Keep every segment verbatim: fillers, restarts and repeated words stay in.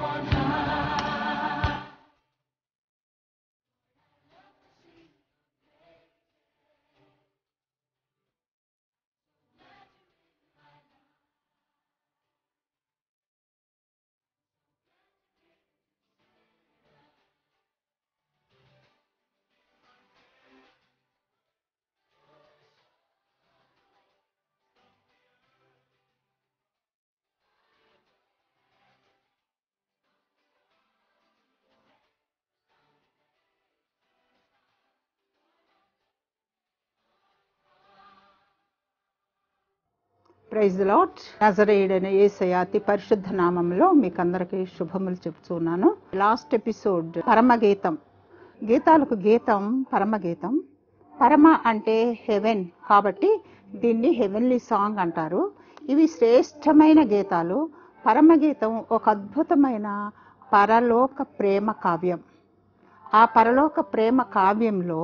Praise the lord. నజరేయుడైన యేసయ్య అతి పరిశుద్ధ నామంలో మీకు అందరికీ శుభములు చెప్తున్నాను. Last episode పరమగీతం. గీతాలకు గీతం పరమగీతం. పరమ అంటే హెవెన్ కాబట్టి దీన్ని హెవెన్లీ సాంగ్ అంటారు. ఇవి శ్రేష్టమైన గీతాలు. పరమగీతం ఒక అద్భుతమైన పరలోక ప్రేమ కావ్యం. ఆ పరలోక ప్రేమ కావ్యంలో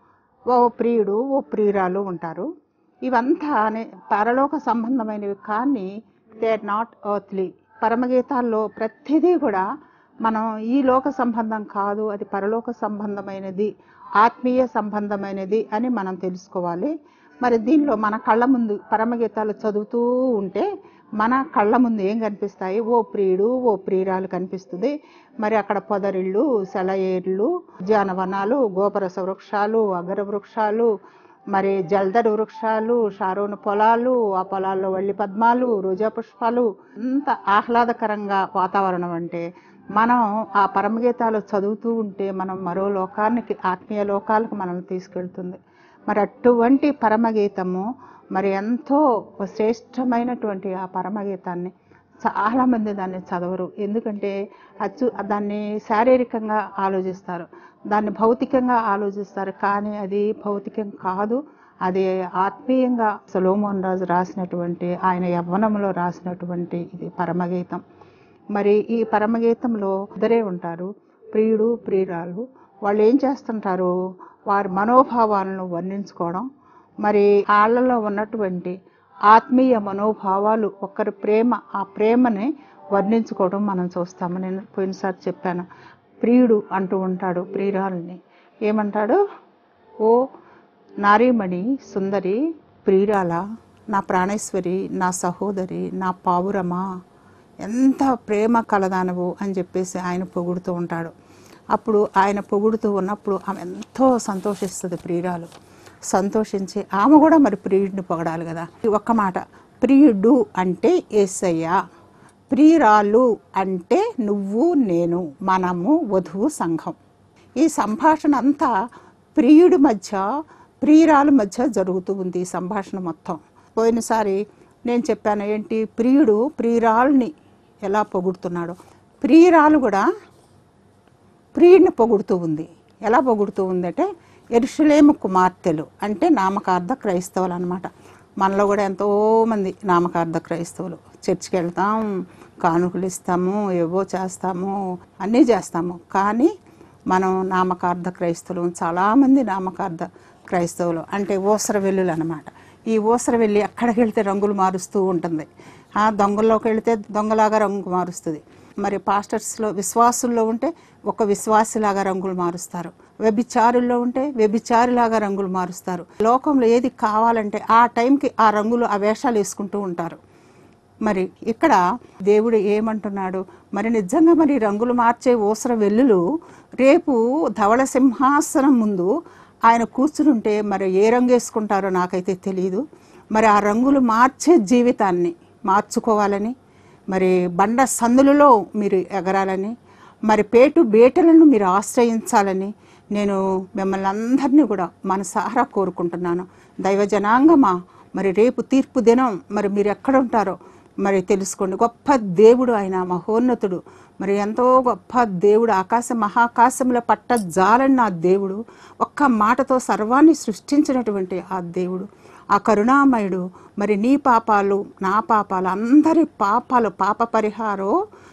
ఓ ప్రియుడు ఓ ప్రియురాలు ఉంటారు. ఇవంతా పరలోక సంబంధమైనవి కానీ దే ఆర్ నాట్ ఎర్త్లీ. పరమగీతాల్లో ప్రతిదీ కూడా మనం ఈ లోక సంబంధం కాదు, అది పరలోక సంబంధమైనది, ఆత్మీయ సంబంధమైనది అని మనం తెలుసుకోవాలి. మరి దీనిలో మన కళ్ళ ముందు పరమగీతాలు చదువుతూ ఉంటే మన కళ్ళ ముందు ఏం కనిపిస్తాయి? ఓ ప్రియుడు ఓ ప్రియురాలు కనిపిస్తుంది. మరి అక్కడ పొదరిళ్ళు, సెలయేర్లు, ఉద్యానవనాలు, గోపరస వృక్షాలు, అగర వృక్షాలు, మరి జల్దరు వృక్షాలు, షారోను పొలాలు, ఆ పొలాల్లో వల్లి పద్మాలు, రోజా పుష్పాలు, అంత ఆహ్లాదకరంగా వాతావరణం. అంటే మనం ఆ పరమగీతాలు చదువుతూ ఉంటే మనం మరో లోకానికి, ఆత్మీయ లోకాలకు మనల్ని తీసుకెళ్తుంది. మరి అటువంటి పరమగీతము మరి ఎంతో శ్రేష్టమైనటువంటి ఆ పరమగీతాన్ని చాలామంది దాన్ని చదవరు. ఎందుకంటే అచ్చు దాన్ని శారీరకంగా ఆలోచిస్తారు, దాన్ని భౌతికంగా ఆలోచిస్తారు. కానీ అది భౌతికం కాదు, అది ఆత్మీయంగా సొలొమోన్ రాజు రాసినటువంటి, ఆయన యవ్వనంలో రాసినటువంటి ఇది పరమగీతం. మరి ఈ పరమగీతంలో ఇద్దరే ఉంటారు, ప్రియుడు ప్రియురాలు. వాళ్ళు ఏం చేస్తుంటారు? వారి మనోభావాలను వర్ణించుకోవడం, మరి వాళ్ళలో ఉన్నటువంటి ఆత్మీయ మనోభావాలు, ఒకరి ప్రేమ, ఆ ప్రేమని వర్ణించుకోవడం మనం చూస్తాము. నేను పోయినసారి చెప్పాను, ప్రియుడు అంటూ ఉంటాడు ప్రియురాలని. ఏమంటాడు? ఓ నారీమణి సుందరి, ప్రియురాల, నా ప్రాణేశ్వరి, నా సహోదరి, నా పావురమా, ఎంత ప్రేమ కలదానవు అని చెప్పేసి ఆయన పొగుడుతూ ఉంటాడు. అప్పుడు ఆయన పొగుడుతూ ఉన్నప్పుడు ఆమె ఎంతో సంతోషిస్తుంది ప్రియురాలు. సంతోషించి ఆమె కూడా మరి ప్రియుడిని పొగడాలి కదా. ఒక్క మాట, ప్రియుడు అంటే యేసయ్య, ప్రియురాలు అంటే నువ్వు నేను, మనము వధువు సంఘం. ఈ సంభాషణ అంతా ప్రియుడి మధ్య ప్రియురాలు మధ్య జరుగుతూ ఉంది ఈ సంభాషణ మొత్తం. పోయినసారి నేను చెప్పాను ఏంటి, ప్రియుడు ప్రియురాలుని ఎలా పొగుడుతున్నాడు, ప్రియురాలు కూడా ప్రియుడిని పొగుడుతూ ఉంది. ఎలా పొగుడుతూ ఉందంటే, యెరూషలేము కుమార్తెలు అంటే నామకార్థ క్రైస్తవులు అనమాట. మనలో కూడా ఎంతోమంది నామకార్థ క్రైస్తవులు. చర్చికి వెళ్తాం, కానుకలు ఇస్తాము, ఏవో చేస్తాము, అన్నీ చేస్తాము. కానీ మనం నామకార్థ క్రైస్తవులు. చాలామంది నామకార్థ క్రైస్తవులు అంటే ఊసర వెల్లులు అనమాట. ఈ ఊసర వెళ్ళి ఎక్కడికి వెళ్తే రంగులు మారుస్తూ ఉంటుంది. ఆ దొంగల్లోకి వెళితే దొంగలాగా రంగు మారుస్తుంది. మరి పాస్టర్స్లో విశ్వాసుల్లో ఉంటే ఒక విశ్వాసిలాగా రంగులు మారుస్తారు, వ్యభిచారుల్లో ఉంటే వ్యభిచారిలాగా రంగులు మారుస్తారు. లోకంలో ఏది కావాలంటే ఆ టైంకి ఆ రంగులు, ఆ వేషాలు వేసుకుంటూ ఉంటారు. మరి ఇక్కడ దేవుడు ఏమంటున్నాడు? మరి నిజంగా మరి రంగులు మార్చే ఊసర వెల్లులు రేపు ధవళ సింహాసనం ముందు ఆయన కూర్చునుంటే మరి ఏ రంగు వేసుకుంటారో నాకైతే తెలియదు. మరి ఆ రంగులు మార్చే జీవితాన్ని మార్చుకోవాలని, మరి బండ సందులలో మీరు ఎగరాలని, మరి పేటు బేటలను మీరు ఆశ్రయించాలని నేను మిమ్మల్ని అందరినీ కూడా మనసారా కోరుకుంటున్నాను. దైవ జనాంగమా, మరి రేపు తీర్పు దినం మరి మీరు ఎక్కడ ఉంటారో మరి తెలుసుకోండి. గొప్ప దేవుడు ఆయన, మహోన్నతుడు, మరి ఎంతో గొప్ప దేవుడు. ఆకాశ మహాకాశముల పట్ట జాలని నా దేవుడు, ఒక్క మాటతో సర్వాన్ని సృష్టించినటువంటి ఆ దేవుడు, ఆ కరుణామయుడు. మరి నీ పాపాలు, నా పాపాలు, అందరి పాపాలు, పాప పరిహారో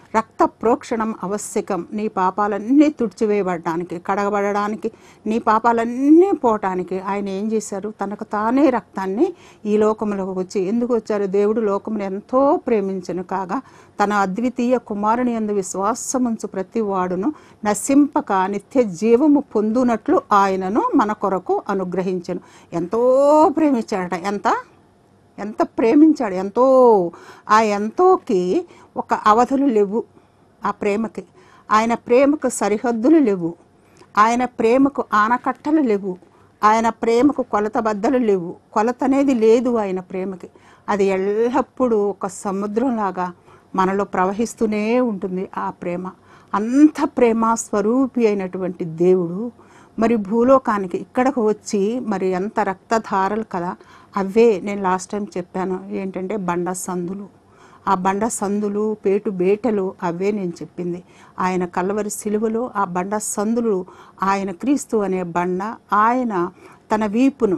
రక్త ప్రోక్షణం ఆవశ్యకం. నీ పాపాలన్నీ తుడిచివేయబడడానికి, కడగబడడానికి, నీ పాపాలన్నీ పోవటానికి ఆయన ఏం చేశారు? తనకు తానే రక్తాన్ని ఈ లోకంలోకి వచ్చి ఎందుకు వచ్చారు? దేవుడు లోకమును ఎంతో ప్రేమించను కాగా తన అద్వితీయ కుమారుని యందు విశ్వాసముంచు ప్రతి వాడును నశింపక నిత్య జీవము పొందునట్లు ఆయనను మన కొరకు అనుగ్రహించను. ఎంతో ప్రేమించాడట. ఎంత ఎంత ప్రేమించాడు! ఎంతో. ఆ ఎంతోకి ఒక అవధులు లేవు. ఆ ప్రేమకి, ఆయన ప్రేమకు సరిహద్దులు లేవు. ఆయన ప్రేమకు ఆనకట్టలు లేవు. ఆయన ప్రేమకు కొలత బద్దలు లేవు. కొలత అనేది లేదు ఆయన ప్రేమకి. అది ఎల్లప్పుడూ ఒక సముద్రంలాగా మనలో ప్రవహిస్తూనే ఉంటుంది ఆ ప్రేమ. అంత ప్రేమ స్వరూపి అయినటువంటి దేవుడు మరి భూలోకానికి ఇక్కడకు వచ్చి మరి ఎంత రక్తధారలు కదా. అవే నేను లాస్ట్ టైం చెప్పాను ఏంటంటే బండ సందులు. ఆ బండ సందులు, పేటు బేటలు అవే నేను చెప్పింది. ఆయన కల్వరి సిలువలో ఆ బండ సందులు, ఆయన క్రీస్తు అనే బండ ఆయన తన వీపును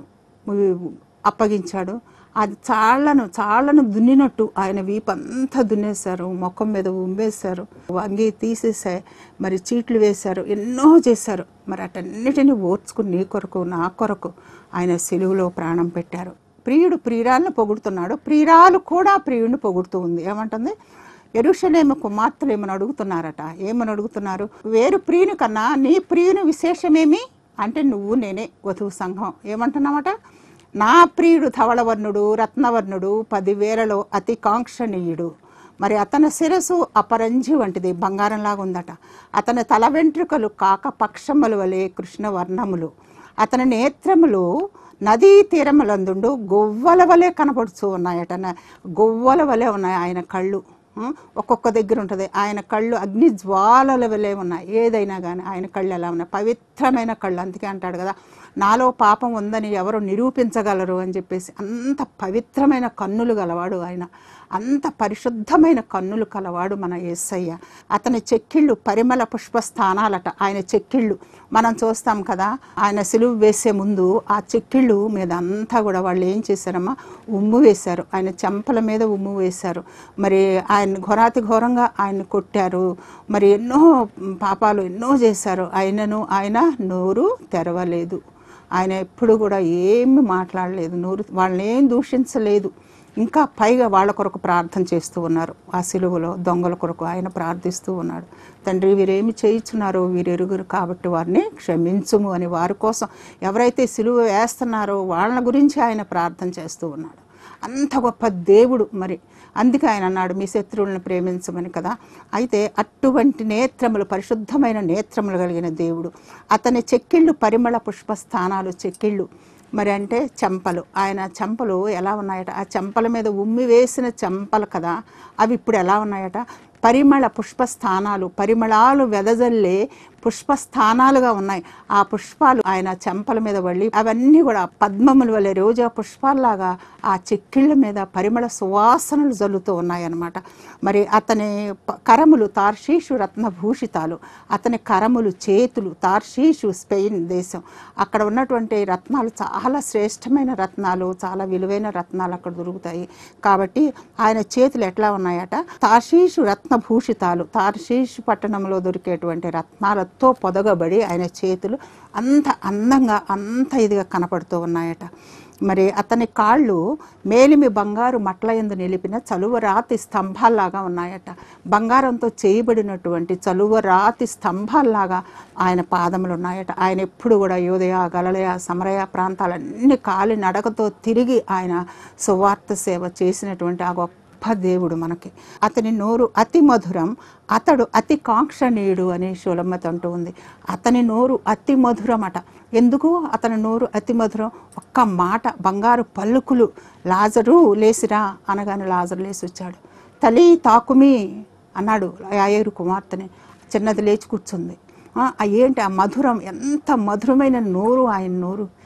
అప్పగించాడు. అది చాళ్లను చాళ్లను దున్నినట్టు ఆయన వీపు అంతా దున్నేశారు, ముఖం మీద ఉమ్మేశారు, వంగి తీసేసా, మరి చీట్లు వేశారు, ఎన్నో చేశారు. మరి అటన్నిటిని ఓర్చుకుని నీ కొరకు నా కొరకు ఆయన సిలువలో ప్రాణం పెట్టారు. ప్రియుడు ప్రియురాలను పొగుడుతున్నాడు, ప్రియురాలు కూడా ప్రియుడిని పొగుడుతూ ఉంది. ఏమంటుంది? యెరూషలేము కుమార్తెలు ఏమని అడుగుతున్నారట. ఏమని అడుగుతున్నారు? వేరు ప్రియుని కన్నా నీ ప్రియుని విశేషమేమి అంటే నువ్వు నేనే వధువు సంఘం. ఏమంటున్నామట? నా ప్రియుడు ధవళవర్ణుడు, రత్నవర్ణుడు, పదివేలలో అతి కాంక్షణీయుడు. మరి అతని శిరసు అపరంజి వంటిది, బంగారంలాగా ఉందట. అతని తల వెంట్రుకలు కాక పక్షముల వలె కృష్ణవర్ణములు. అతని నేత్రములు నదీ తీరములందుండు గొవ్వల వలె కనపడుతూ ఉన్నాయట. గొవ్వల వలె ఉన్నాయి ఆయన కళ్ళు. ఒక్కొక్క దగ్గర ఉంటుంది. ఆయన కళ్ళు అగ్ని జ్వాలల వలె ఉన్నాయి. ఏదైనా కానీ ఆయన కళ్ళు ఎలా ఉన్నాయి? పవిత్రమైన కళ్ళు. అందుకే అంటాడు కదా, నాలో పాపం ఉందని ఎవరు నిరూపించగలరు అని చెప్పేసి. అంత పవిత్రమైన కన్నులు గలవాడు ఆయన. అంత పరిశుద్ధమైన కన్నులు కలవాడు మన యేసయ్య. అతని చెక్కిళ్ళు పరిమళ పుష్ప స్థానాలట. ఆయన చెక్కిళ్ళు మనం చూస్తాం కదా, ఆయన సిలువ వేసే ముందు ఆ చెక్కిళ్ళు మీద అంతా కూడా వాళ్ళు ఏం చేశారమ్మా? ఉమ్ము వేశారు. ఆయన చెంపల మీద ఉమ్ము వేశారు. మరి ఆయన ఘోరాతి ఘోరంగా ఆయన కొట్టారు. మరి ఎన్నో పాపాలు ఎన్నో చేశారు. ఆయనను ఆయన నోరు తెరవలేదు. ఆయన ఎప్పుడు కూడా ఏమి మాట్లాడలేదు. నోరు వాళ్ళని ఏం దూషించలేదు. ఇంకా పైగా వాళ్ళ కొరకు ప్రార్థన చేస్తూ ఉన్నారు. ఆ సిలువలో దొంగల కొరకు ఆయన ప్రార్థిస్తూ ఉన్నాడు. తండ్రి, వీరేమి చేయించున్నారో వీరెరుగురు కాబట్టి వారిని క్షమించుము అని వారి కోసం ఎవరైతే సిలువ వేస్తున్నారో వాళ్ళ గురించి ఆయన ప్రార్థన చేస్తూ ఉన్నాడు. అంత గొప్ప దేవుడు. మరి అందుకే ఆయన అన్నాడు మీ శత్రువులను ప్రేమించమని కదా. అయితే అటువంటి నేత్రములు, పరిశుద్ధమైన నేత్రములు కలిగిన దేవుడు. అతని చెక్కిళ్ళు పరిమళ పుష్ప స్థానాలు. చెక్కిళ్ళు మరి అంటే చెంపలు. ఆయన చెంపలు ఎలా ఉన్నాయట? ఆ చెంపల మీద ఉమ్మి వేసిన చెంపలు కదా, అవి ఇప్పుడు ఎలా ఉన్నాయట? పరిమళ పుష్ప స్థానాలు. పరిమళాలు వెదజల్లే పుష్పస్థానాలుగా ఉన్నాయి. ఆ పుష్పాలు ఆయన చెంపల మీద వళ్ళి అవన్నీ కూడా పద్మముల వలె రోజా పుష్పాల్లాగా ఆ చెక్కిళ్ళ మీద పరిమళ సువాసనలు జల్లుతూ ఉన్నాయన్నమాట. మరి అతని కరములు తార్షీషు రత్నభూషితాలు. అతని కరములు, చేతులు తార్షీషు స్పెయిన్ దేశం. అక్కడ ఉన్నటువంటి రత్నాలు చాలా శ్రేష్టమైన రత్నాలు, చాలా విలువైన రత్నాలు అక్కడ దొరుకుతాయి. కాబట్టి ఆయన చేతులు ఎట్లా ఉన్నాయట? తార్షీషు రత్నభూషితాలు. తార్షీషు పట్టణంలో దొరికేటువంటి రత్నాల తో పొదగబడి ఆయన చేతులు అంత అందంగా అంత ఇదిగా కనపడుతూ ఉన్నాయట. మరి అతని కాళ్ళు మేలిమి బంగారు మట్ల యందు నిలిపిన చలువరాతి స్తంభాల్లాగా ఉన్నాయట. బంగారంతో చేయబడినటువంటి చలువరాతి స్తంభాల్లాగా ఆయన పాదములు ఉన్నాయట. ఆయన ఎప్పుడు కూడా యోదయ, గలలయ, సమరయ ప్రాంతాలన్నీ కాలి నడకతో తిరిగి ఆయన సువార్త సేవ చేసినటువంటి ఆ గొప్ప దేవుడు మనకి. అతని నోరు అతి మధురం, అతడు అతి కాంక్షణీయుడు అని షోలమ్మత అంటూ ఉంది. అతని నోరు అతి మధురం అట. ఎందుకు అతని నోరు అతి మధురం? ఒక్క మాట, బంగారు పలుకులు. లాజరు లేసిరా అనగానే లాజరు లేచి వచ్చాడు. తల్లి తాకుమి అన్నాడు యాయేరు కుమార్తెని. చిన్నది లేచి కూర్చుంది. ఏంటి ఆ మధురం? ఎంత మధురమైన నోరు ఆయన నోరు.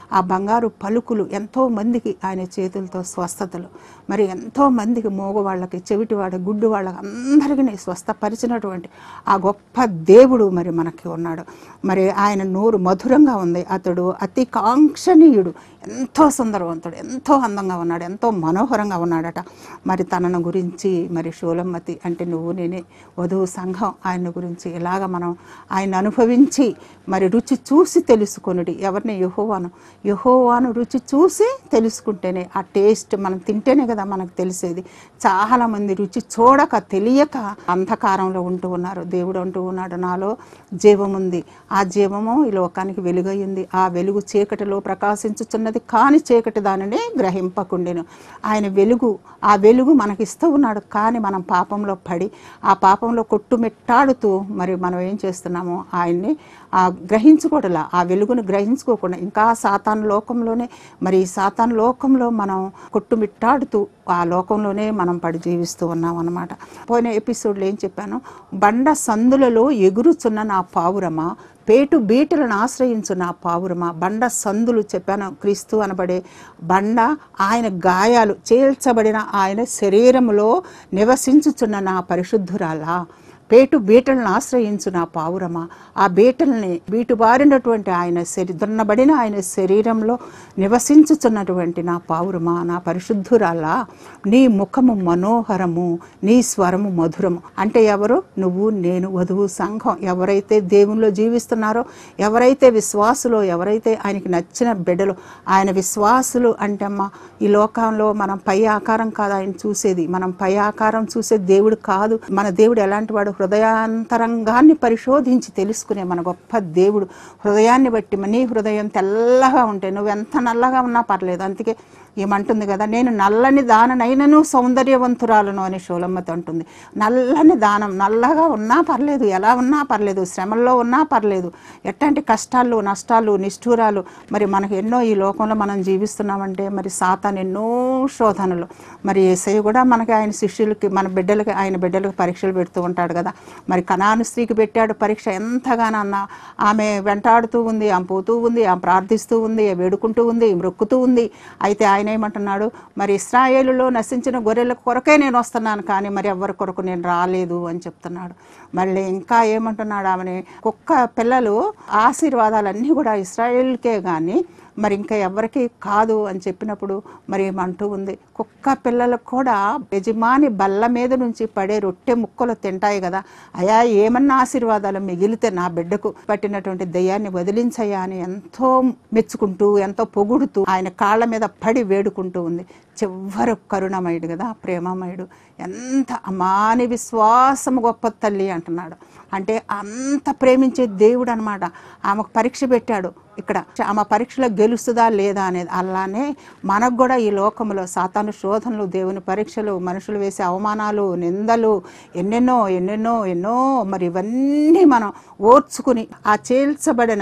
ఆ బంగారు పలుకులు ఎంతో మందికి ఆయన చేతులతో స్వస్థతలు, మరి ఎంతో మందికి మోగవాళ్ళకి, చెవిటి వాళ్ళకి, గుడ్డు వాళ్ళకి అందరికీ స్వస్థపరిచినటువంటి ఆ గొప్ప దేవుడు మరి మనకి ఉన్నాడు. మరి ఆయన నోరు మధురంగా ఉంది. అతడు అతి కాంక్షణీయుడు, ఎంతో సుందరవంతుడు, ఎంతో అందంగా ఉన్నాడు, ఎంతో మనోహరంగా ఉన్నాడట. మరి తనను గురించి మరి షూలమ్మతి అంటే నువ్వు నేనే వధువు సంఘం ఆయన గురించి ఇలాగ మనం ఆయన అనుభవించి మరి రుచి చూసి తెలుసుకొనుడి. ఎవరిని? యెహోవాను. యెహోవాను రుచి చూసి తెలుసుకుంటేనే ఆ టేస్ట్ మనం తింటేనే కదా మనకు తెలిసేది. చాలామంది రుచి చూడక తెలియక అంధకారంలో ఉంటూ ఉన్నారు. దేవుడు అంటూ ఉన్నాడు, నాలో జీవం ఉంది, ఆ జీవము ఈ లోకానికి వెలుగయ్యింది, ఆ వెలుగు చీకటిలో ప్రకాశించుచున్నది, కానీ చీకటి దానిని గ్రహింపకుండెను. ఆయన వెలుగు, ఆ వెలుగు మనకి ఇస్తూ ఉన్నాడు. కానీ మనం పాపంలో పడి ఆ పాపంలో కొట్టుమిట్టాడుతూ మరి మనం ఏం చేస్తున్నాము? ఆయన్ని ఆ గ్రహించుకోవట్లా, ఆ వెలుగును గ్రహించుకోకుండా ఇంకా సాతాను లోకంలోనే మరి సాతాను లోకంలో మనం కొట్టుమిట్టాడుతూ ఆ లోకంలోనే మనం పడి జీవిస్తూ ఉన్నాం అన్నమాట. పోయిన ఎపిసోడ్లో ఏం చెప్పాను? బండ సందులలో ఎగురుచున్న నా పావురమా, పేటు బీటలను ఆశ్రయించు నా పావురమా. బండ సందులు చెప్పాను, క్రీస్తు అనబడే బండ, ఆయన గాయాలు చేల్చబడిన ఆయన శరీరములో నివసించుచున్న నా పరిశుద్ధురాలా. పేటు బీటలను ఆశ్రయించు నా పావురమా. ఆ బీటల్ని బీటుబారినటువంటి ఆయన శరీ దున్నబడిన ఆయన శరీరంలో నివసించుచున్నటువంటి నా పావురమా, నా పరిశుద్ధురాలా. నీ ముఖము మనోహరము, నీ స్వరము మధురము. అంటే ఎవరు? నువ్వు నేను, వధువు సంఘం. ఎవరైతే దేవునిలో జీవిస్తున్నారో, ఎవరైతే విశ్వాసులో, ఎవరైతే ఆయనకి నచ్చిన బిడ్డలు, ఆయన విశ్వాసులు అంటే అమ్మ ఈ లోకంలో మనం పై ఆకారం కాదు ఆయన చూసేది, మనం పై ఆకారం చూసే దేవుడు కాదు. మన దేవుడు ఎలాంటి వాడు? హృదయాంతరంగాన్ని పరిశోధించి తెలుసుకునే మన గొప్ప దేవుడు. హృదయాన్ని బట్టి నీ హృదయం తెల్లగా ఉంటే నువ్వెంత నల్లగా ఉన్నా పర్లేదు. అందుకే ఏమంటుంది కదా, నేను నల్లని దాననైనను సౌందర్యవంతురాలను అని షూలమ్మతి అంటుంది. నల్లని దానం, నల్లగా ఉన్నా పర్లేదు, ఎలా ఉన్నా పర్లేదు, శ్రమల్లో ఉన్నా పర్లేదు, ఎట్లాంటి కష్టాలు, నష్టాలు, నిష్ఠూరాలు మరి మనకు ఎన్నో ఈ లోకంలో మనం జీవిస్తున్నామంటే మరి సాతాను ఎన్నో శోధనలు. మరి యేసయ్య కూడా మనకి ఆయన శిష్యులకి, మన బిడ్డలకి, ఆయన బిడ్డలకి పరీక్షలు పెడుతూ ఉంటాడు కదా. మరి కనాను స్త్రీకి పెట్టాడు పరీక్ష. ఎంతగానో అన్న ఆమె వెంటాడుతూ ఉంది, ఆమె పోతూ ఉంది, ఆమె ప్రార్థిస్తూ ఉంది, వేడుకుంటూ ఉంది, మొక్కుతూ ఉంది. అయితే ఆయన ఏమంటున్నాడు? మరి ఇశ్రాయేలులో నశించిన గొర్రెల కొరకే నేను వస్తున్నాను, కానీ మరి ఎవరి కొరకు నేను రాలేదు అని చెప్తున్నాడు. మళ్ళీ ఇంకా ఏమంటున్నాడు? ఆమెని కుక్క పిల్లలు ఆశీర్వాదాలన్నీ కూడా ఇశ్రాయేల్కే కానీ మరి ఇంకా ఎవరికి కాదు అని చెప్పినప్పుడు మరి ఏమంటూ ఉంది? కుక్క పిల్లలకు కూడా యజమాని బల్ల మీద నుంచి పడే రొట్టె ముక్కలు తింటాయి కదా, అయా ఏమన్నా ఆశీర్వాదాలు మిగిలితే నా బిడ్డకు పట్టినటువంటి దయ్యాన్ని వదిలించయ్యా అని ఎంతో మెచ్చుకుంటూ, ఎంతో పొగుడుతూ ఆయన కాళ్ళ మీద పడి వేడుకుంటూ ఉంది. చివరు కరుణమయుడు కదా, ప్రేమమయుడు. ఎంత అమాని విశ్వాసము గొప్ప తల్లి అంటున్నాడు. అంటే అంత ప్రేమించే దేవుడు అనమాట. ఆమెకు పరీక్ష పెట్టాడు ఇక్కడ. ఆమె పరీక్షలో గెలుస్తుందా లేదా అనేది. అలానే మనకు కూడా ఈ లోకంలో సాతాను శోధనలు, దేవుని పరీక్షలు, మనుషులు వేసే అవమానాలు, నిందలు, ఎన్నెన్నో ఎన్నెన్నో ఎన్నో మరి ఇవన్నీ మనం ఓర్చుకుని ఆ చేల్చబడిన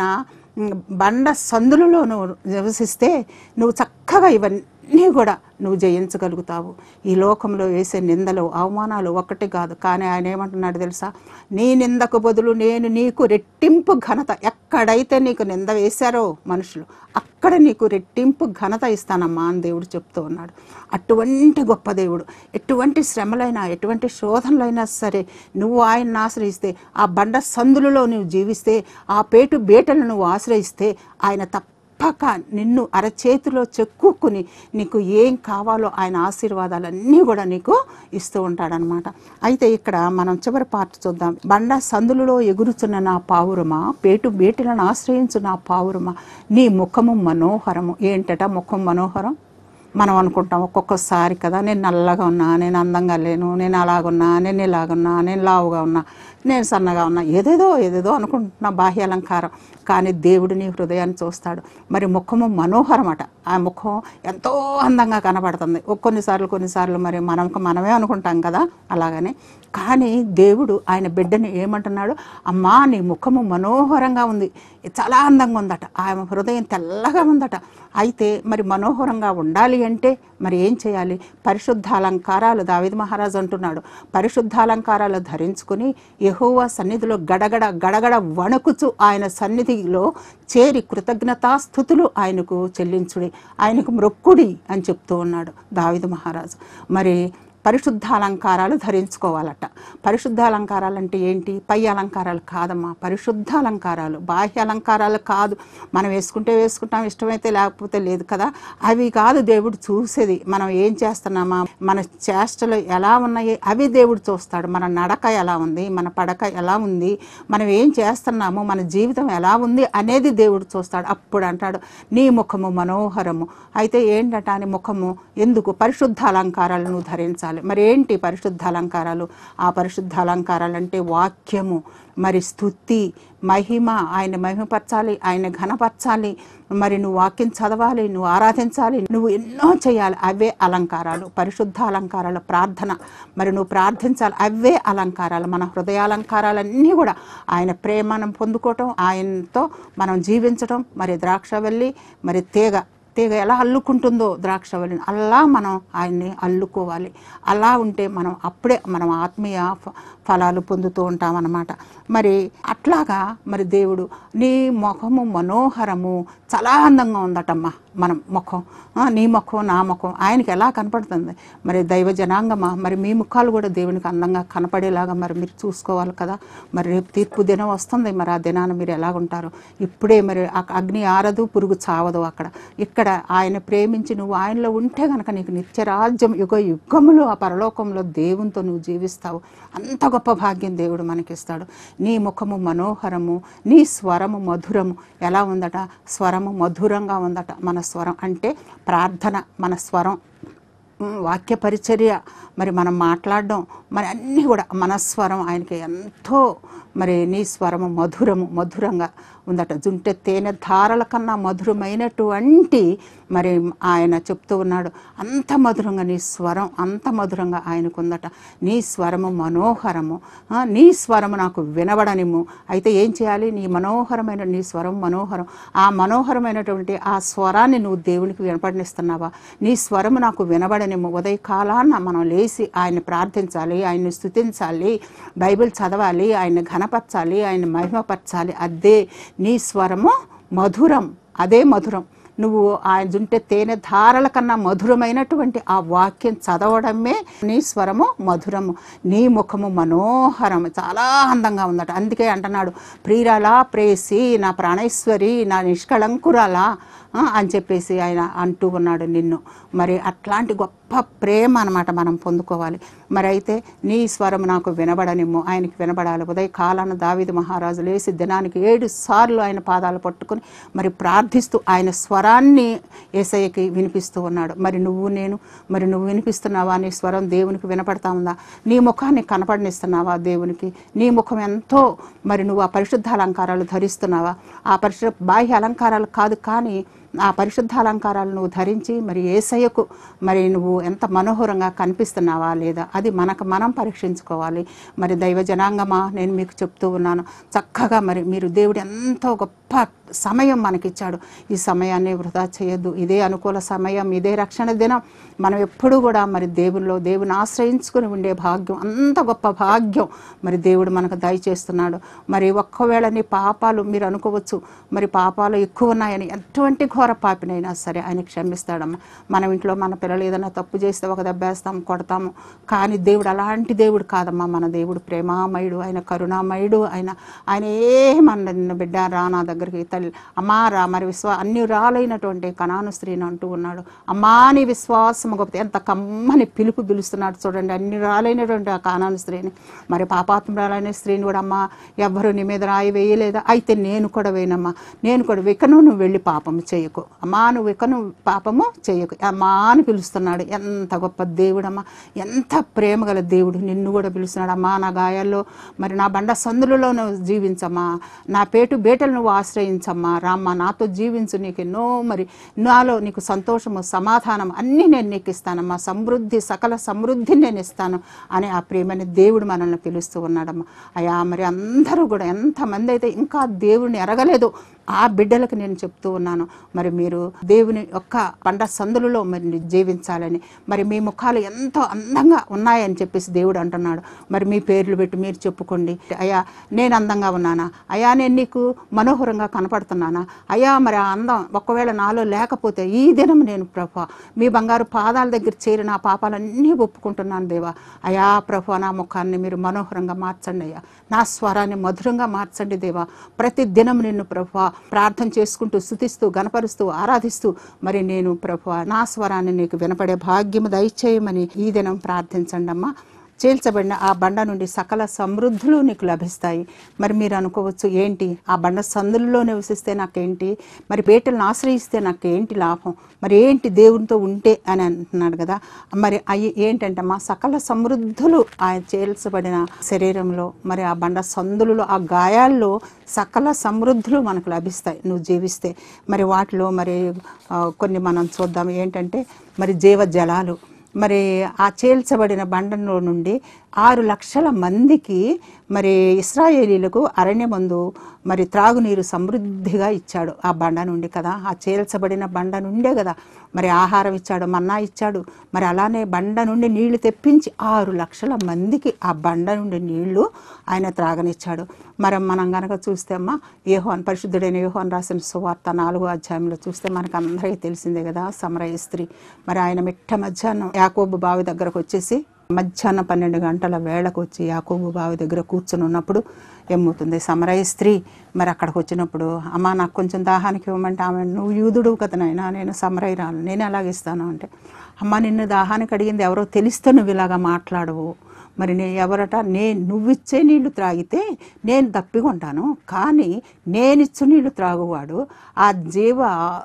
బండ సందులలో నువ్వు నివసిస్తే నువ్వు చక్కగా ఇవన్నీ కూడా నువ్వు జయించగలుగుతావు. ఈ లోకంలో వేసే నిందలు, అవమానాలు ఒక్కటి కాదు. కానీ ఆయన ఏమంటున్నాడు తెలుసా? నీ నిందకు బదులు నేను నీకు రెట్టింపు ఘనత, ఎక్కడైతే నీకు నింద వేశారో మనుషులు, అక్కడ నీకు రెట్టింపు ఘనత ఇస్తానమ్మా అని దేవుడు చెప్తూ ఉన్నాడు. అటువంటి గొప్ప దేవుడు. ఎటువంటి శ్రమలైనా, ఎటువంటి శోధనలైనా సరే నువ్వు ఆయన్ని ఆశ్రయిస్తే, ఆ బండ సందులలో నువ్వు జీవిస్తే, ఆ పేటు బేటలు నువ్వు ఆశ్రయిస్తే ఆయన తప్ప పక్క నిన్ను అరచేతిలో చెక్కుకుని నీకు ఏం కావాలో ఆయన ఆశీర్వాదాలన్నీ కూడా నీకు ఇస్తూ ఉంటాడనమాట. అయితే ఇక్కడ మనం చివరి పార్ట్ చూద్దాం. బండ సందులలో ఎగురుచున్న నా పావురమా, పేటు బేటలను ఆశ్రయించు నా పావురమా, నీ ముఖము మనోహరము. ఏంటట ముఖం మనోహరం? మనం అనుకుంటాం ఒక్కొక్కసారి కదా, నేను నల్లగా ఉన్నా, నేను అందంగా లేను, నేను అలాగున్నా, నేను ఇలాగున్నా, నేను లావుగా ఉన్నా, నేను సన్నగా ఉన్నా, ఏదేదో ఏదేదో అనుకుంటున్నా బాహ్య అలంకారం. కానీ దేవుడు నీ హృదయాన్ని చూస్తాడు. మరి ముఖము మనోహరం అట. ఆ ముఖం ఎంతో అందంగా కనబడుతుంది. కొన్నిసార్లు కొన్నిసార్లు మరి మనకు మనమే అనుకుంటాం కదా అలాగనే. కానీ దేవుడు ఆయన బిడ్డని ఏమంటున్నాడు? అమ్మా నీ ముఖము మనోహరంగా ఉంది, చాలా అందంగా ఉందట, ఆమె హృదయం తెల్లగా ఉందట. అయితే మరి మనోహరంగా ఉండాలి అంటే మరి ఏం చేయాలి? పరిశుద్ధాలంకారాలు దావీదు మహారాజు అంటున్నాడు, పరిశుద్ధాలంకారాలు ధరించుకుని యెహోవా సన్నిధిలో గడగడ గడగడ వణుకుచు ఆయన సన్నిధిలో చేరి కృతజ్ఞతాస్థుతులు ఆయనకు చెల్లించుడి, ఆయనకు మ్రొక్కుడి అని చెప్తూ ఉన్నాడు దావీదు మహారాజు. మరి పరిశుద్ధాలంకారాలు ధరించుకోవాలట. పరిశుద్ధాలంకారాలు అంటే ఏంటి? పై అలంకారాలు కాదమ్మా, పరిశుద్ధ అలంకారాలు, బాహ్య అలంకారాలు కాదు. మనం వేసుకుంటే వేసుకుంటాం, ఇష్టమైతే లేకపోతే లేదు కదా. అవి కాదు దేవుడు చూసేది. మనం ఏం చేస్తున్నామా, మన చేష్టలు ఎలా ఉన్నాయి అవి దేవుడు చూస్తాడు. మన నడక ఎలా ఉంది, మన పడక ఎలా ఉంది, మనం ఏం చేస్తున్నాము, మన జీవితం ఎలా ఉంది అనేది దేవుడు చూస్తాడు. అప్పుడు అంటాడు నీ ముఖము మనోహరము. అయితే ఏంటంట అని ముఖము ఎందుకు? పరిశుద్ధ అలంకారాలు నువ్వు ధరించాలి. మరి ఏంటి పరిశుద్ధ అలంకారాలు? ఆ పరిశుద్ధ అలంకారాలు అంటే వాక్యము, మరి స్తుతి, మహిమ, ఆయన మహిమపరచాలి, ఆయన ఘనపరచాలి. మరి నువ్వు వాక్యం చదవాలి, నువ్వు ఆరాధించాలి, నువ్వు ఎన్నో చేయాలి. అవే అలంకారాలు, పరిశుద్ధ అలంకారాలు. ప్రార్థన, మరి నువ్వు ప్రార్థించాలి, అవే అలంకారాలు. మన హృదయాలంకారాలన్నీ కూడా ఆయన ప్రేమను పొందుకోవటం, ఆయనతో మనం జీవించటం. మరి ద్రాక్షవల్లి మరి తీగ తీగ ఎలా అల్లుకుంటుందో ద్రాక్షవల్లిని, అలా మనం ఆయన్ని అల్లుకోవాలి. అలా ఉంటే మనం అప్పుడే మనం ఆత్మీయ ఫలాలు పొందుతూ ఉంటామన్నమాట. మరి అట్లాగా మరి దేవుడు నీ ముఖము మనోహరము, చాలా అందంగా ఉందటమ్మా మనం ముఖం, నీ ముఖం నా ముఖం ఆయనకి ఎలా కనపడుతుంది? మరి దైవ జనాంగమా, మరి మీ ముఖాలు కూడా దేవునికి అందంగా కనపడేలాగా మరి మీరు చూసుకోవాలి కదా. మరి రేపు తీర్పు దినం వస్తుంది, మరి ఆ దినాన మీరు ఎలాగుంటారు? ఇప్పుడే మరి అగ్ని ఆరదు, పురుగు చావదు అక్కడ. ఇక్కడ ఆయన ప్రేమించి నువ్వు ఆయనలో ఉంటే కనుక నీకు నిత్యరాజ్యం, యుగ యుగములు ఆ పరలోకంలో దేవునితో నువ్వు జీవిస్తావు. అంత గొప్ప భాగ్యం దేవుడు మనకిస్తాడు. నీ ముఖము మనోహరము, నీ స్వరము మధురము. ఎలా ఉందట? స్వరము మధురంగా ఉందట. మన స్వరం అంటే ప్రార్థన, మన స్వరం, వాక్య పరిచర్య, మరి మనం మాట్లాడడం, మరి అన్నీ కూడా మన స్వరం ఆయనకి ఎంతో, మరి నీ స్వరము మధురము, మధురంగా ఉందట. జుంటె తేనె ధారల కన్నా మధురమైనటువంటి మరి ఆయన చెప్తూ ఉన్నాడు. అంత మధురంగా నీ స్వరం, అంత మధురంగా ఆయనకు ఉందట. నీ స్వరము మనోహరము, నీ స్వరము నాకు వినబడనిము. అయితే ఏం చేయాలి? నీ మనోహరమైన నీ స్వరం మనోహరం. ఆ మనోహరమైనటువంటి ఆ స్వరాన్ని నువ్వు దేవునికి వినపడనిస్తున్నావా? నీ స్వరము నాకు వినబడనిము. ఉదయకాలాన మనం లేచి ఆయన్ని ప్రార్థించాలి, ఆయన్ని స్తుతించాలి, బైబిల్ చదవాలి, ఆయన్ని ఘనపరచాలి, ఆయన్ని మహిమపరచాలి. అదే నీ స్వరము మధురం, అదే మధురం. నువ్వు ఆయన జుంటే తేనె ధారల కన్నా మధురమైనటువంటి ఆ వాక్యం చదవడమే నీ స్వరము మధురము, నీ ముఖము మనోహరము, చాలా అందంగా ఉందట. అందుకే అంటున్నాడు ప్రియురాలా, ప్రేసి, నా ప్రాణేశ్వరి, నా నిష్కళంకురాలా అని చెప్పేసి ఆయన అంటూ ఉన్నాడు నిన్ను. మరి అట్లాంటి గొప్ప ప్రేమ అన్నమాట మనం పొందుకోవాలి. మరి అయితే నీ స్వరం నాకు వినబడనిమ్ము, ఆయనకి వినబడాలి. ఉదయ కాలాన దావీదు మహారాజు లేచి దినానికి ఏడు సార్లు ఆయన పాదాలు పట్టుకుని మరి ప్రార్థిస్తూ ఆయన స్వరాన్ని యేసయ్యకి వినిపిస్తూ ఉన్నాడు. మరి నువ్వు నేను, మరి నువ్వు వినిపిస్తున్నావా? నీ స్వరం దేవునికి వినపడతా ఉందా? నీ ముఖాన్ని కనపడనిస్తున్నావా దేవునికి? నీ ముఖం ఎంతో, మరి నువ్వు ఆ పరిశుద్ధ అలంకారాలు ధరిస్తున్నావా? ఆ పరిశుద్ధ బాహ్య అలంకారాలు కాదు, కానీ ఆ పరిశుద్ధ అలంకారాలు నువ్వు ధరించి మరి యేసయ్యకు మరి నువ్వు ఎంత మనోహరంగా కనిపిస్తున్నావా లేదా? అది మనకు మనం పరీక్షించుకోవాలి. మరి దైవ జనాంగమా, నేను మీకు చెప్తూ ఉన్నాను, చక్కగా మరి మీరు దేవుడు ఎంతో గొప్ప సమయం మనకిచ్చాడు. ఈ సమయాన్ని వృధా చేయొద్దు. ఇదే అనుకూల సమయం, ఇదే రక్షణ దినం. మనం ఎప్పుడూ కూడా మరి దేవుల్లో దేవుని ఆశ్రయించుకుని ఉండే భాగ్యం, అంత గొప్ప భాగ్యం మరి దేవుడు మనకు దయచేస్తున్నాడు. మరి ఒక్కవేళ నీ పాపాలు మీరు అనుకోవచ్చు, మరి పాపాలు ఎక్కువ ఉన్నాయని. ఎటువంటి ఘోర పాపినైనా సరే ఆయన క్షమిస్తాడమ్మా. మన ఇంట్లో మన పిల్లలు ఏదైనా తప్పు చేస్తే ఒక దెబ్బేస్తాం, కొడతాము. కానీ దేవుడు అలాంటి దేవుడు కాదమ్మా. మన దేవుడు ప్రేమామయుడు, ఆయన కరుణామయుడు. ఆయన ఆయన ఏమన్నా నిన్న బిడ్డ రా నా దగ్గరికి, తల్లి అమ్మా రా, మరి విశ్వా అన్ని రాలైనటువంటి కనాను స్త్రీని అంటూ ఉన్నాడు. అమ్మా నీ విశ్వాసము గొప్పది, ఎంత కమ్మని పిలుపు పిలుస్తున్నాడు చూడండి. అన్ని రాలైనటువంటి ఆ కానాను స్త్రీని, మరి పాపాత్మరాలైన స్త్రీని కూడా, అమ్మా ఎవ్వరు నీ మీద రాయి వేయలేదా? అయితే నేను కూడా వేయనమ్మా, నేను కూడా వికను, నువ్వు వెళ్ళి పాపము చేయకు, అమ్మా నువ్వు వికను పాపము చేయకు, అమ్మా అని పిలుస్తున్నాడు. ఎంత గొప్ప దేవుడమ్మా, ఎంత ప్రేమ గల దేవుడు. నిన్ను కూడా పిలుస్తున్నాడు. అమ్మా నా గాయాల్లో, మరి నా బండ సందులలో నువ్వు జీవించమ్మా, నా పేటు బేటలు నువ్వు ఆశ్రయించమ్మా, రామ్మా నాతో జీవించు, నీకు ఎన్నో మరి నాలో నీకు సంతోషము సమాధానం అన్నీ నేను నీకు ఇస్తానమ్మా, సమృద్ధి సకల సమృద్ధిని నేను ఇస్తాను అని ఆ ప్రేమని దేవుడు మనల్ని పిలుస్తూ ఉన్నాడమ్మా. అయ్యా మరి అందరూ కూడా ఎంతమంది అయితే ఇంకా దేవుడిని ఎరగలేదు, ఆ బిడ్డలకు నేను చెప్తూ ఉన్నాను, మరి మీరు దేవుని యొక్క పండ సందులలో మరి జీవించాలని, మరి మీ ముఖాలు ఎంతో అందంగా ఉన్నాయని చెప్పేసి దేవుడు అంటున్నాడు. మరి మీ పేర్లు పెట్టి మీరు చెప్పుకోండి, అయ్యా నేను అందంగా ఉన్నానా, అయ్యా నేను నీకు మనోహరంగా కనపడుతున్నానా, అయ్యా మరి ఆ అందం ఒకవేళ నాలో లేకపోతే ఈ దినం నేను ప్రభా మీ బంగారు పాదాల దగ్గర చేరి నా పాపాలన్నీ ఒప్పుకుంటున్నాను దేవా. అయ్యా ప్రభా నా ముఖాన్ని మీరు మనోహరంగా మార్చండి అయ్యా, నా స్వరాన్ని మధురంగా మార్చండి దేవా. ప్రతి దినం నిన్ను ప్రభా ప్రార్థన చేసుకుంటూ స్తుతిస్తూ గణపరుస్తూ ఆరాధిస్తూ మరి నేను ప్రభా నా స్వరాన్ని నీకు వినపడే భాగ్యము దయచేయమని ఈ దినం ప్రార్థించండి అమ్మా. చేల్చబడిన ఆ బండ నుండి సకల సమృద్ధులు నీకు లభిస్తాయి. మరి మీరు అనుకోవచ్చు, ఏంటి ఆ బండ సందుల్లో నివసిస్తే నాకేంటి, మరి బేటలను ఆశ్రయిస్తే నాకేంటి లాభం, మరి ఏంటి దేవునితో ఉంటే అని అంటున్నాడు కదా. మరి అవి ఏంటంటే మా సకల సమృద్ధులు ఆయన చేల్చబడిన శరీరంలో, మరి ఆ బండ సందులలో ఆ గాయాల్లో సకల సమృద్ధులు మనకు లభిస్తాయి నువ్వు జీవిస్తే. మరి వాటిలో మరి కొన్ని మనం చూద్దాం. ఏంటంటే మరి జీవ జలాలు, మరి ఆ చేల్చబడిన బండలో నుండి ఆరు లక్షల మందికి మరి ఇశ్రాయేలీలకు అరణ్యమందు మరి త్రాగునీరు సమృద్ధిగా ఇచ్చాడు ఆ బండ నుండి కదా. ఆ చేల్చబడిన బండ నుండే కదా మరి ఆహారం ఇచ్చాడు, మన్నా ఇచ్చాడు. మరి అలానే బండ నుండి నీళ్లు తెప్పించి ఆరు లక్షల మందికి ఆ బండ నుండి నీళ్లు ఆయన త్రాగనిచ్చాడు. మరి మనం కనుక చూస్తే అమ్మ యోహాను పరిశుద్ధుడైన యోహాను రాసిన సువార్త నాలుగో అధ్యాయంలో చూస్తే మనకు అందరికీ తెలిసిందే కదా. సమరయ స్త్రీ మరి ఆయన మిట్ట మధ్యాహ్నం యాకోబు బావి దగ్గరకు వచ్చేసి మధ్యాహ్నం పన్నెండు గంటల వేళకు వచ్చి యాకోబు బావి దగ్గర కూర్చొని ఉన్నప్పుడు ఏమవుతుంది, సమరయ స్త్రీ మరి అక్కడికి వచ్చినప్పుడు అమ్మ నాకు కొంచెం దాహానికి ఇవ్వమంటే ఆమె నువ్వు యూదుడు కదా నాయనా, నేను సమరయురాలు, నేను ఎలాగిస్తాను అంటే, అమ్మ నిన్ను దాహానికి అడిగింది ఎవరో తెలిస్తే నువ్వు ఇలాగా మాట్లాడవు, మరి నేను ఎవరట, నేను నువ్విచ్చే నీళ్లు త్రాగితే నేను తప్పికొంటాను, కానీ నేనిచ్చు నీళ్లు త్రాగువాడు ఆ జీవ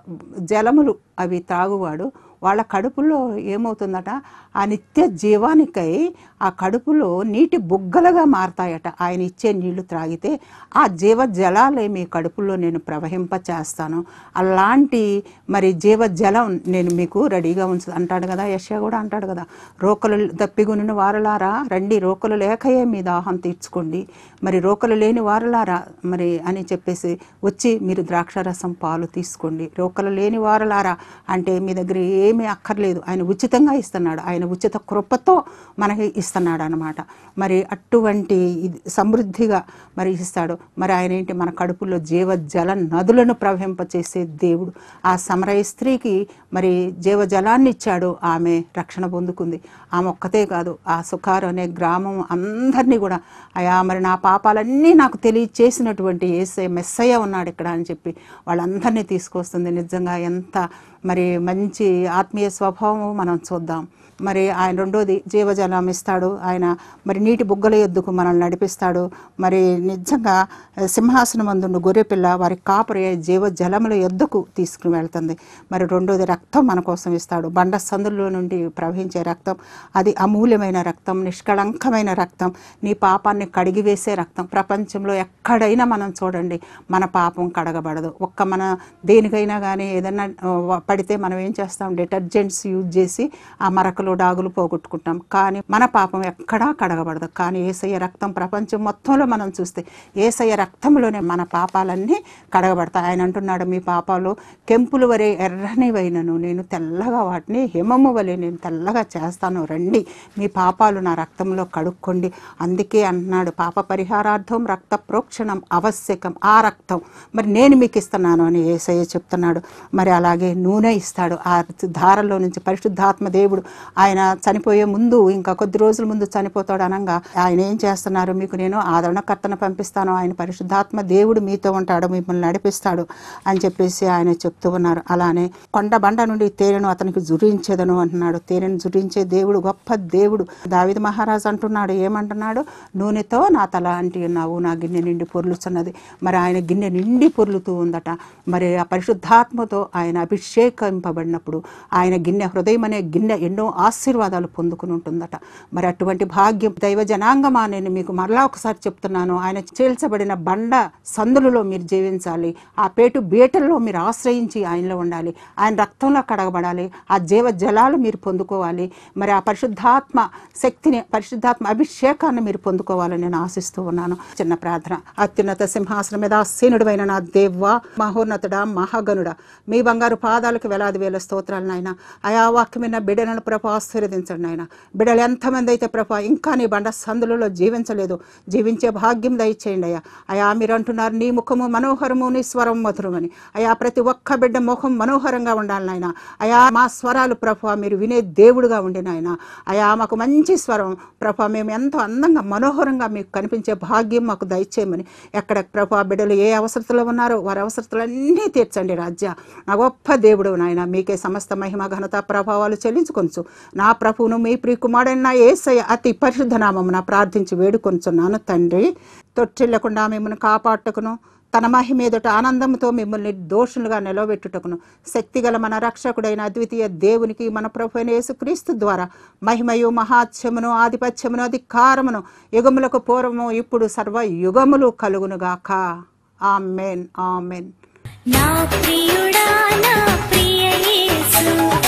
జలములు అవి త్రాగువాడు వాళ్ళ కడుపులో ఏమవుతుందట, ఆ నిత్య జీవానికై ఆ కడుపులో నీటి బుగ్గలుగా మారతాయట ఆయన ఇచ్చే నీళ్లు త్రాగితే. ఆ జీవ జలాలే మీ కడుపులో నేను ప్రవహింప చేస్తాను, అలాంటి మరి జీవ జలం నేను మీకు రెడీగా ఉంచు అంటాడు కదా. యెషయా కూడా అంటాడు కదా, రోకలు దప్పిగొనిన వారలారా రండి, రోకలు లేకయే మీ దాహం తీర్చుకోండి, మరి రోకలు లేని వారలారా మరి అని చెప్పేసి వచ్చి మీరు ద్రాక్షారసం పాలు తీసుకోండి. రోకలు లేని వారలారా అంటే మీ దగ్గర ఏమీ అక్కర్లేదు, ఆయన ఉచితంగా ఇస్తున్నాడు, ఆయన ఉచిత కృపతో మనకి ఇస్తున్నాడు అనమాట. మరి అటువంటి సమృద్ధిగా మరి ఇస్తాడు. మరి ఆయన ఏంటి, మన కడుపులో జీవ జల నదులను ప్రవహింపచేసే దేవుడు. ఆ సమరయ స్త్రీకి మరి జీవ జలాన్ని ఇచ్చాడు, ఆమె రక్షణ పొందుకుంది. ఆమె ఒక్కతే కాదు, ఆ సుకారు అనే గ్రామం అందరినీ కూడా అయా మరి నా పాపాలన్నీ నాకు తెలియచేసినటువంటి యేసయ్య మెస్సయ్య ఉన్నాడు ఇక్కడ అని చెప్పి వాళ్ళందరినీ తీసుకొస్తుంది. నిజంగా ఎంత మరి మంచి ఆత్మీయ స్వభావం మనం చూద్దాం. మరి ఆయన రెండోది జీవజలం ఇస్తాడు, ఆయన మరి నీటి బుగ్గల యొద్దకు మనల్ని నడిపిస్తాడు. మరి నిజంగా సింహాసనం అందున్న గొర్రెపిల్ల వారి కాపరి జీవ జలముల యొద్దకు తీసుకుని వెళ్తుంది. మరి రెండోది రక్తం మన కోసం ఇస్తాడు, బండ సందుల్లో నుండి ప్రవహించే రక్తం, అది అమూల్యమైన రక్తం, నిష్కళంకమైన రక్తం, నీ పాపాన్ని కడిగివేసే రక్తం. ప్రపంచంలో ఎక్కడైనా మనం చూడండి మన పాపం కడగబడదు. ఒక్క మన దేనికైనా కానీ ఏదైనా పడితే మనం ఏం చేస్తాం, డిటర్జెంట్స్ యూజ్ చేసి ఆ మరకలు డాగులు పోగొట్టుకుంటాం, కానీ మన పాపం ఎక్కడా కడగబడదు. కానీ యేసయ్య రక్తం ప్రపంచం మొత్తంలో మనం చూస్తే యేసయ్య రక్తంలోనే మన పాపాలన్నీ కడగబడతాయి. ఆయన అంటున్నాడు, మీ పాపాలు కెంపుల వరే ఎర్రనివైనను నేను తెల్లగా వాటిని హిమము వలె నేను తెల్లగా చేస్తాను, రండి మీ పాపాలు నా రక్తంలో కడుక్కోండి. అందుకే అంటున్నాడు, పాప పరిహారార్థం రక్త ప్రోక్షణం ఆవశ్యకం. ఆ రక్తం మరి నేను మీకు ఇస్తున్నాను అని యేసయ్య చెప్తున్నాడు. మరి అలాగే నూనె ఇస్తాడు, ఆ ధారలో నుంచి పరిశుద్ధాత్మ దేవుడు ఆయన చనిపోయే ముందు, ఇంకా కొద్ది రోజుల ముందు చనిపోతాడు అనగా ఆయన ఏం చేస్తున్నారు, మీకు నేను ఆదరణకర్తను పంపిస్తాను, ఆయన పరిశుద్ధాత్మ దేవుడు మీతో ఉంటాడు, మిమ్మల్ని నడిపిస్తాడు అని చెప్పేసి ఆయన చెప్తూ ఉన్నారు. అలానే కొండ బండ నుండి తేనెను అతనికి జురించేదను అంటున్నాడు. తేనెను జురించే దేవుడు గొప్ప దేవుడు. దావీదు మహారాజు అంటున్నాడు, ఏమంటున్నాడు, నూనెతో నా తల అంటి ఉన్నావు, నా గిన్నె నిండి పొర్లుచున్నది. మరి ఆయన గిన్నె నిండి పొర్లుతూ ఉందట. మరి ఆ పరిశుద్ధాత్మతో ఆయన అభిషేకింపబడినప్పుడు ఆయన గిన్నె, హృదయం అనే గిన్నె ఎన్నో ఆశీర్వాదాలు పొందుకుని ఉంటుందట. మరి అటువంటి భాగ్యం దైవ జనాంగమా, నేను మీకు మరలా ఒకసారి చెప్తున్నాను, ఆయన చీల్చబడిన బండ సందులలో మీరు జీవించాలి. ఆ పేటు బీటల్లో మీరు ఆశ్రయించి ఆయనలో ఉండాలి. ఆయన రక్తంలో కడగబడాలి. ఆ జీవ జలాలు మీరు పొందుకోవాలి. మరి ఆ పరిశుద్ధాత్మ శక్తిని, పరిశుద్ధాత్మ అభిషేకాన్ని మీరు పొందుకోవాలని నేను ఆశిస్తూ ఉన్నాను. చిన్న ప్రార్థన. అత్యున్నత సింహాసనం మీద ఆసీనుడైన నా దేవా, మహోన్నతుడా, మహాగణుడా, మీ బంగారు పాదాలకు వేలాది వేల స్తోత్రాలు నాయన. అయా వాక్యమైన బిడ్డలను ప్రభు ఆశీర్వదించండి నాయన. బిడ్డలు ఎంతమంది అయితే ప్రభు ఇంకా నీ బండ సందులలో జీవించలేదు, జీవించే భాగ్యం దయచేయండి అయ్యా. అయా మీరు అంటున్నారు నీ ముఖము మనోహరము, నీ స్వరం మధురమని. అయా ప్రతి ఒక్క బిడ్డ ముఖం మనోహరంగా ఉండాలి నాయన. అయా మా స్వరాలు ప్రభు మీరు వినే దేవుడుగా ఉండి నాయన. అయా మాకు మంచి స్వరం ప్రభు, మేము ఎంతో అందంగా మనోహరంగా మీకు కనిపించే భాగ్యం మాకు దయచేయమని. ఎక్కడ ప్రభు బిడ్డలు ఏ అవసరతలో ఉన్నారో వారి అవసరతలన్నీ తీర్చండి రాజ్య. నా గొప్ప దేవుడు నాయన, మీకే సమస్త మహిమ ఘనత ప్రభావాలు చెల్లించుకొనుచు నా ప్రభువును మీ ప్రియకుమారుడైన నా యేసయ్య అతి పరిశుద్ధ నామమున ప్రార్థించి వేడుకొనుచున్నాను తండ్రి. తొట్టిల్లకుండా మిమ్మల్ని కాపాడుటకును, తన మహిమ ఎదుట ఆనందంతో మిమ్మల్ని దోషులుగా నిలవబెట్టుటకును శక్తిగల మన రక్షకుడైన అద్వితీయ దేవునికి మన ప్రభువైన యేసుక్రీస్తు ద్వారా మహిమయు మహాత్యమును ఆధిపత్యమును అధికారమును యుగములకు పూర్వము ఇప్పుడు సర్వ యుగములు కలుగునుగాక. ఆమేన్ ఆమేన్. నా ప్రియుడా, నా ప్రియ యేసు.